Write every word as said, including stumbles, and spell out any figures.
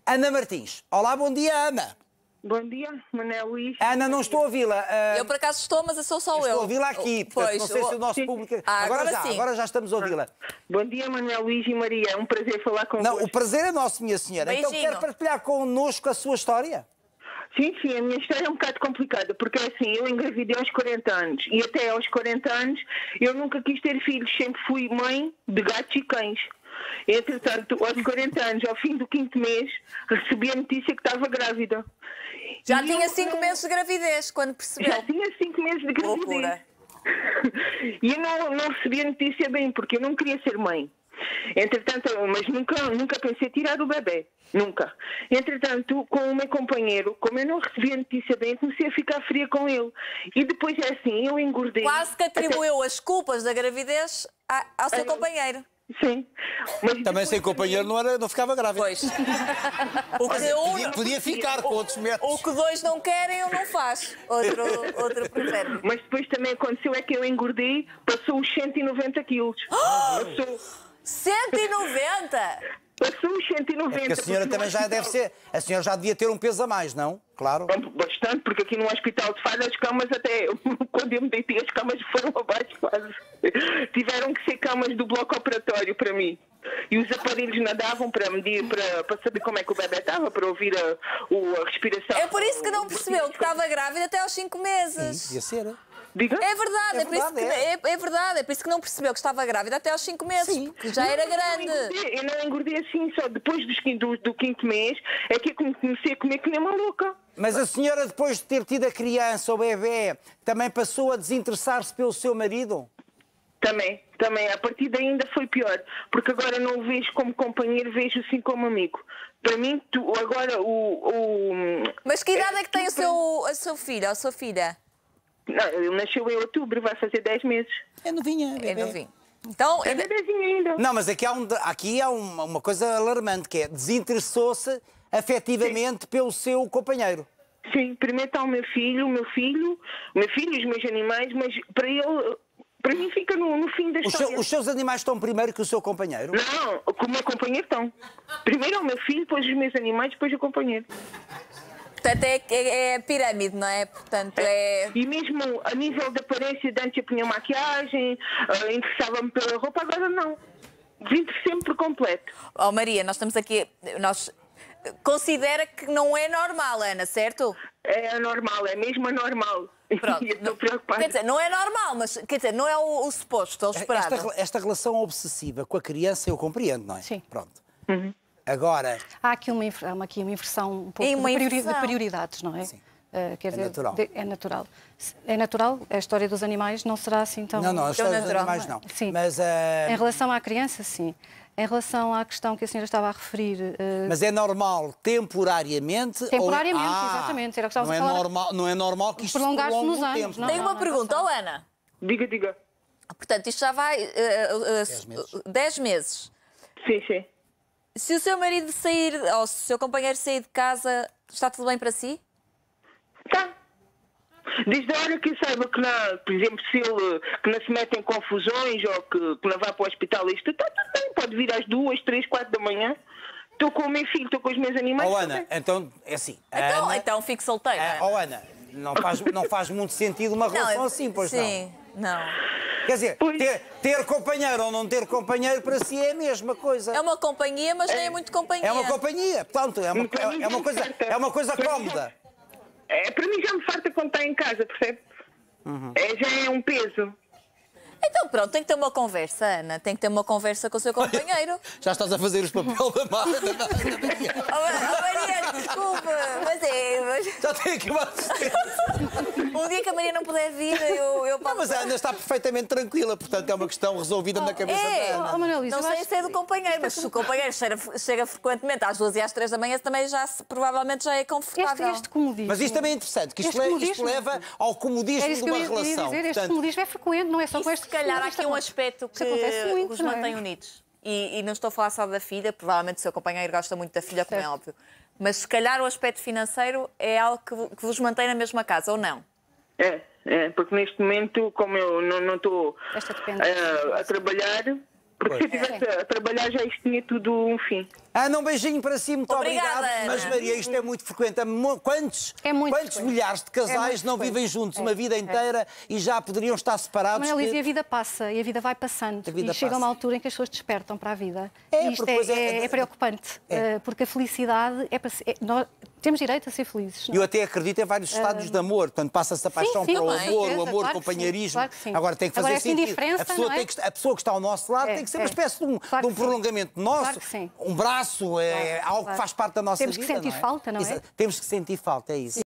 Ana Martins. Olá, bom dia, Ana. Bom dia, Manuel Luís. Ana, não estou a ouvi-la. Uh, eu por acaso estou, mas eu sou só eu. Estou a ouvi-la aqui, portanto, pois, não sei eu... se o nosso sim. público... Ah, agora, agora já, sim. agora já estamos a ouvi-la. Bom dia, Manuel Luís e Maria. É um prazer falar com Não, vocês. o prazer é nosso, minha senhora. Beijinho. Então quer partilhar connosco a sua história? Sim, sim, a minha história é um bocado complicada, porque é assim, eu engravidei aos quarenta anos e até aos quarenta anos eu nunca quis ter filhos, sempre fui mãe de gatos e cães. Entretanto, aos quarenta anos, ao fim do quinto mês, recebi a notícia que estava grávida. Já E tinha eu, cinco não... meses de gravidez, quando percebeu. Já tinha cinco meses de gravidez. Loucura. E eu não, não recebi a notícia bem, porque eu não queria ser mãe. Entretanto, mas nunca, nunca pensei tirar o bebê. Nunca. Entretanto, com o meu companheiro, como eu não recebi a notícia bem, comecei a ficar fria com ele. E depois é assim, eu engordei. Quase que atribuiu até... as culpas da gravidez ao seu companheiro. Sim. Mas também sem companheiro não, era, não ficava grávida. Pois. O que Olha, um... podia, podia ficar com outros métodos. O que dois não querem, um não faz. Outro, outro prefere. Mas depois também aconteceu é que eu engordei, passou os cento e noventa quilos. Passou... cento e noventa? Passou os cento e noventa. É que a senhora também já deve ser... A senhora já devia ter um peso a mais, não? Claro. Bastante, porque aqui no hospital de Faro as camas até... Quando eu me deitei, as camas foram abaixo quase. Tiveram que ser camas do bloco operatório para mim. E os aparelhos nadavam para medir, para, para saber como é que o bebê estava, para ouvir a, o, a respiração. É por isso que não percebeu que estava grávida até aos cinco meses. Sim, devia ser. Diga? É verdade, É é, por isso verdade, que, é. é, é verdade, é por isso que não percebeu que estava grávida até aos cinco meses, Sim. porque já era Eu não grande. engordei, eu não engordei assim, só depois dos, do, do quinto mês é que eu comecei a comer que nem uma louca. Mas a senhora, depois de ter tido a criança, o bebê, também passou a desinteressar-se pelo seu marido? Também, também. A partir daí ainda foi pior, porque agora não o vejo como companheiro, vejo sim como amigo. Para mim, tu, agora o, o... Mas que idade é que tem o seu, a seu filho, a sua filha? Não, ele nasceu em outubro, vai fazer dez meses. É novinha, É novinho. Então, É bebezinho ainda. Não, mas aqui há, um, aqui há uma, uma coisa alarmante, que é desinteressou-se afetivamente pelo seu companheiro. Sim, primeiro está o meu filho, o meu filho, o meu filho e os meus animais, mas para ele, para mim fica no, no fim da Os, história. seu, os seus animais estão primeiro que o seu companheiro? Não, com o meu companheiro estão. Primeiro é o meu filho, depois os meus animais, depois o companheiro. portanto, é, é, é pirâmide, não é? Portanto, é... E mesmo a nível de aparência, de antes eu punha maquiagem, uh, interessava-me pela roupa, agora não. Desinteressei-me por completo. Oh, Maria, nós estamos aqui... Nós... Considera que não é normal, Ana, certo? É anormal, é mesmo anormal. Pronto. E eu estou preocupada. Quer dizer, não é normal, mas quer dizer, não é o, o suposto, o esperado. Esta, esta relação obsessiva com a criança eu compreendo, não é? Sim. Pronto. Uhum. Agora... Há aqui uma, inver- há uma- aqui uma inversão um pouco E uma de, priori- inversão. de prioridades, não é? Sim. Uh, quer É dizer, natural. de- é natural. Se- É natural, a história dos animais não será assim tão... Não, não, as Tão histórias dos natural, animais não. Sim. Mas, ah, Em relação à criança, sim. Em relação à questão que a senhora estava a referir... uh, mas é normal temporariamente? Temporariamente, ou... ah, exatamente, era o que estávamos não é a falar. normal, não é normal que isto se Prolongar-se prolongue nos no anos, tempo. não? Tenho uma não pergunta, passa. oh, Ana. Diga, diga. Portanto, isto já vai... Uh, uh, meses. dez meses. Sim, sim. Se o seu marido sair, ou se o seu companheiro sair de casa, está tudo bem para si? Tá. Desde a hora que eu saiba que, não, por exemplo, se ele que não se mete em confusões ou que, que não vá para o hospital, isto está tudo bem. Pode vir às duas, três, quatro da manhã. Estou com o meu filho, estou com os meus animais. Oh, tá Ana, bem. então, é assim. a Então, Ana, então fique solteira. a- oh, Ana, não faz, não faz muito sentido uma relação eu- assim, pois sim, não. não. Quer dizer, Pois. ter, ter companheiro ou não ter companheiro para si é a mesma coisa. É uma companhia, mas nem é muito companhia. É uma companhia, portanto, é uma, é, é uma coisa, é uma coisa cómoda. É, para mim já me farta quando está em casa, percebe? É, já é um peso. Então pronto, tem que ter uma conversa, Ana. Tem que ter uma conversa com o seu companheiro. Já estás a fazer os papéis da Mara. Oh, oh, Maria, desculpa, mas é... Mas... Já tem aqui uma assistente. Um dia que a Maria não puder vir, eu, eu Não, posso... mas a Ana está perfeitamente tranquila, portanto é uma questão resolvida na cabeça É, da Ana. Oh, Manuel Luís, não eu sei acho se é do companheiro, mas se o companheiro chega, chega frequentemente às duas e às três da manhã, também já se, provavelmente já é Este, confortável. este comodismo... Mas isto também é interessante, que isto, Este le- isto comodismo- leva ao comodismo Era isso de que eu uma ia, ia relação. dizer, este Portanto, comodismo é frequente, não é só E com se este... calhar há isto aqui um acontece- aspecto que, isto acontece muito, que os não é? mantém unidos. E, e não estou a falar só da filha, provavelmente o seu companheiro gosta muito da filha, como é Certo. óbvio. Mas se calhar o aspecto financeiro é algo que, vo- que vos mantém na mesma casa, ou não? É, é, porque neste momento, como eu não não estou Esta dependência. a, a trabalhar, Porque se eu estivesse a trabalhar já isto tinha tudo um fim. Ana, um beijinho para si, muito Obrigada, obrigado. Ana. Mas Maria, isto é muito frequente. Quantos, É muito quantos frequente. milhares de É casais muito não frequente. vivem juntos É, uma vida é. inteira e já poderiam estar separados? Manuel, que- e a vida passa, e a vida vai passando. A vida e chega passa. uma altura em que as pessoas despertam para a vida. É, e isto porque é, depois é- é- é preocupante, eh, porque a felicidade é para se- é- nós temos direito a ser felizes. não é? Eu até acredito em vários estádios de amor. Portanto, passa-se a paixão sim, para o com amor, certeza, o amor, claro o que companheirismo. sim, claro que sim. Agora tem que fazer Agora, esta sentido. indiferença, A pessoa, não é? tem que, a pessoa que está ao nosso lado É, tem que ser uma é. espécie de um, Claro de um que sim. prolongamento nosso, Claro que sim. um braço, é, Claro, algo claro. que faz parte da nossa Temos que vida. sentir não é? falta, não é? Exa- Temos que sentir falta, é isso.